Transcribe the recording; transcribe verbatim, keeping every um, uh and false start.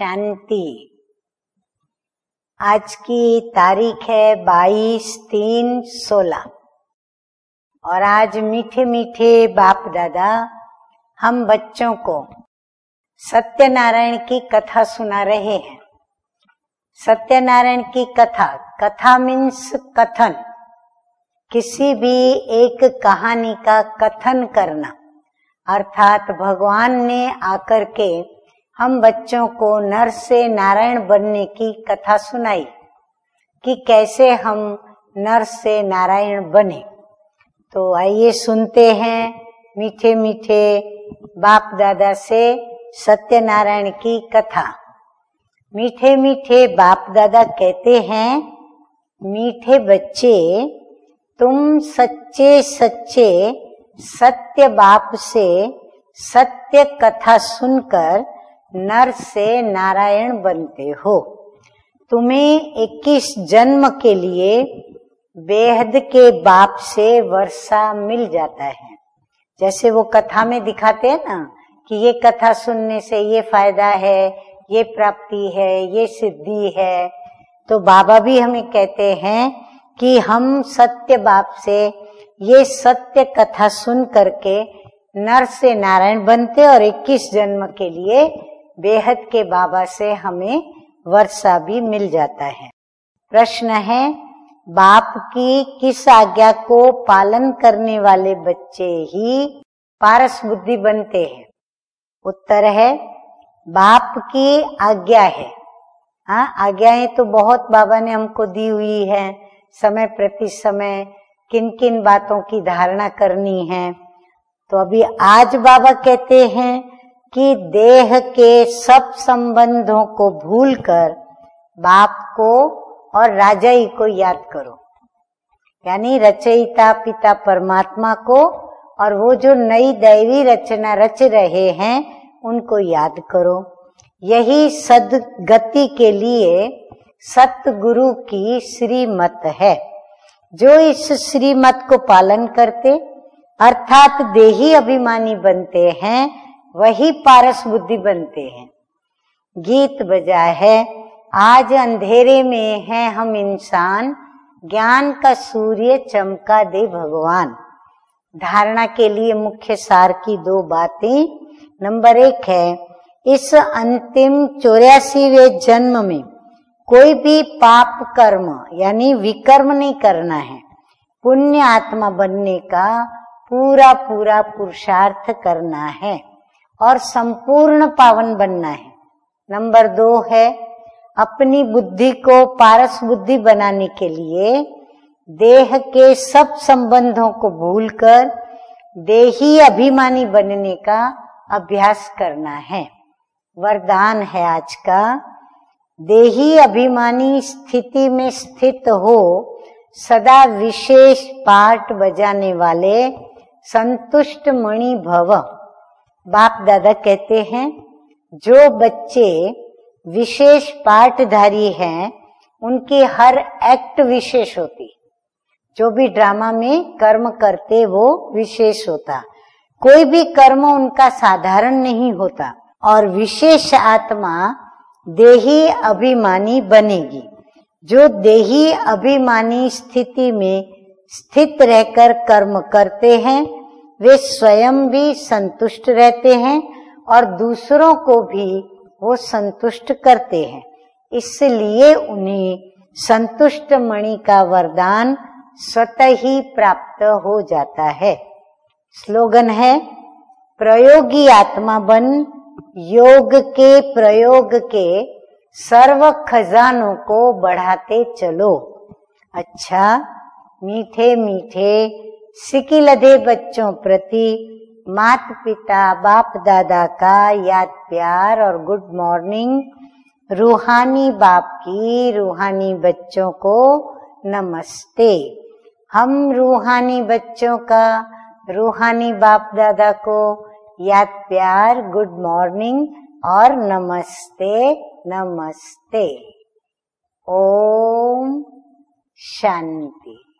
शांति। आज की तारीख है बाईस तीन सोलह और आज मीठे मीठे बाप दादा हम बच्चों को सत्यनारायण की कथा सुना रहे हैं। सत्यनारायण की कथा, कथा मीन्स कथन, किसी भी एक कहानी का कथन करना, अर्थात भगवान ने आकर के हम बच्चों को नर से नारायण बनने की कथा सुनाई कि कैसे हम नर से नारायण बने। तो आइए सुनते हैं मीठे मीठे बाप दादा से सत्यनारायण की कथा। मीठे मीठे बाप दादा कहते हैं, मीठे बच्चे तुम सच्चे सच्चे सत्य बाप से सत्य कथा सुनकर नर से नारायण बनते हो। तुम्हें इक्कीस जन्म के लिए बेहद के बाप से वर्षा मिल जाता है। जैसे वो कथा में दिखाते हैं ना कि ये कथा सुनने से ये फायदा है, ये प्राप्ति है, ये सिद्धि है, तो बाबा भी हमें कहते हैं कि हम सत्य बाप से ये सत्य कथा सुन करके नर से नारायण बनते और इक्कीस जन्म के लिए बेहद के बाबा से हमें वर्षा भी मिल जाता है। प्रश्न है, बाप की किस आज्ञा को पालन करने वाले बच्चे ही पारस बुद्धि बनते हैं? उत्तर है, बाप की आज्ञा है। हाँ, आज्ञाएं तो बहुत बाबा ने हमको दी हुई है, समय प्रति समय किन किन बातों की धारणा करनी है। तो अभी आज बाबा कहते हैं कि देह के सब संबंधों को भूलकर बाप को और राजाई को याद करो, यानी रचयिता पिता परमात्मा को और वो जो नई दैवी रचना रच रहे हैं उनको याद करो। यही सद्गति के लिए सतगुरु की श्रीमत है। जो इस श्रीमत को पालन करते अर्थात देही अभिमानी बनते हैं, वही पारस बुद्धि बनते हैं। गीत बजा है, आज अंधेरे में है हम इंसान, ज्ञान का सूर्य चमका दे भगवान। धारणा के लिए मुख्य सार की दो बातें। नंबर एक है, इस अंतिम चौरासीवें जन्म में कोई भी पाप कर्म यानी विकर्म नहीं करना है। पुण्य आत्मा बनने का पूरा पूरा पुरुषार्थ करना है और संपूर्ण पावन बनना है। नंबर दो है, अपनी बुद्धि को पारस बुद्धि बनाने के लिए देह के सब संबंधों को भूलकर देही अभिमानी बनने का अभ्यास करना है। वरदान है आज का, देही अभिमानी स्थिति में स्थित हो सदा विशेष पाठ बजाने वाले संतुष्ट मणि भव। बाप दादा कहते हैं, जो बच्चे विशेष पाठधारी हैं उनकी हर एक्ट विशेष होती। जो भी ड्रामा में कर्म करते वो विशेष होता, कोई भी कर्म उनका साधारण नहीं होता और विशेष आत्मा देही अभिमानी बनेगी। जो देही अभिमानी स्थिति में स्थित रहकर कर्म करते हैं वे स्वयं भी संतुष्ट रहते हैं और दूसरों को भी वो संतुष्ट करते हैं। इसलिए उन्हें संतुष्ट मणि का वरदान स्वतः ही प्राप्त हो जाता है। स्लोगन है, प्रयोगी आत्मा बन, योग के प्रयोग के सर्व खजानों को बढ़ाते चलो। अच्छा, मीठे मीठे सिकिलधे बच्चों प्रति मात पिता बाप दादा का याद प्यार और गुड मॉर्निंग। रूहानी बाप की रूहानी बच्चों को नमस्ते। हम रूहानी बच्चों का रूहानी बाप दादा को याद प्यार, गुड मॉर्निंग और नमस्ते नमस्ते। ओम शांति।